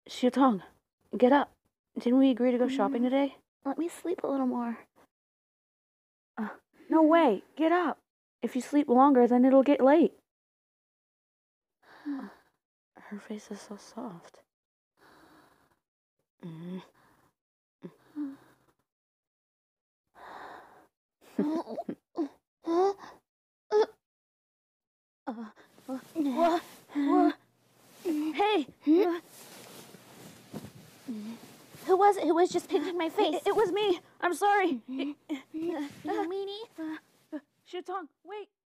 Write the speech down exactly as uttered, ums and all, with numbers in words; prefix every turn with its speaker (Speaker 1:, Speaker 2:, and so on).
Speaker 1: Xiutong, get up. Didn't we agree to go shopping today?
Speaker 2: Let me sleep a little more.
Speaker 1: Uh, no way. Get up. If you sleep longer, then it'll get late. Uh, her face is so soft. Mm. uh, uh, wha- wha- hey! Uh,
Speaker 2: Who was it? Who was just pinching my face?
Speaker 1: It, it was me. I'm sorry.
Speaker 2: You meanie?
Speaker 1: Xiutong, wait.